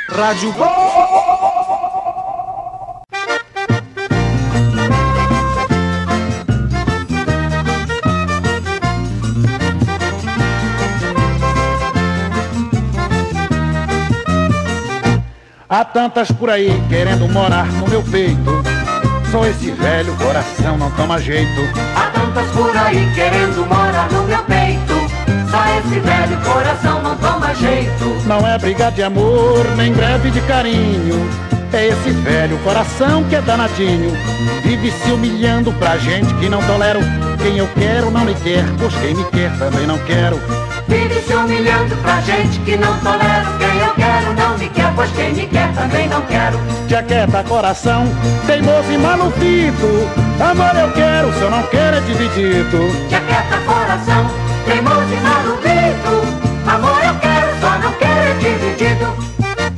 Rádio Há tantas por aí querendo morar no meu peito, só esse velho coração não toma jeito. Há tantas por aí querendo morar no meu peito, só esse velho coração não toma jeito. Não é briga de amor, nem greve de carinho, é esse velho coração que é danadinho. Vive se humilhando pra gente que não tolero. Quem eu quero não me quer, pois quem me quer também não quero. Vive se humilhando pra gente que não tolero. Quem eu quero não me quer, pois quem me quer também não quero. Jaqueta coração, teimoso e malufito, amor eu quero, se eu não quero é dividido. Jaqueta coração, teimoso e malufito, amor eu quero, só não quero é dividido.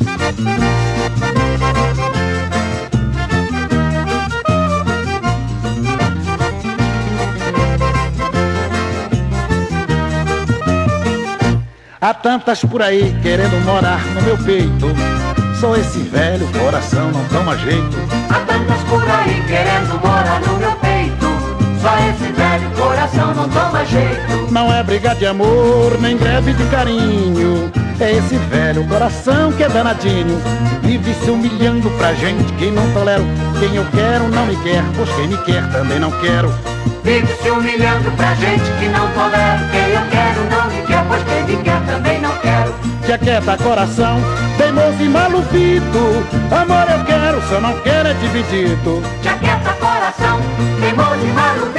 Há tantas por aí querendo morar no meu peito, só esse velho coração não toma jeito. Há tantas por aí querendo morar no meu peito, só esse velho coração não toma jeito. Não é briga de amor, nem greve de carinho, é esse velho coração que é danadinho. Vive se humilhando pra gente que não tolero. Quem eu quero não me quer, pois quem me quer também não quero. Vive se humilhando pra gente que não tolero. Quem eu quero não me quer, pois quem me quer também não quero. Jaqueta coração, teimoso e malufito, amor eu quero, se eu não quero é dividido. Jaqueta coração, teimoso e malufito,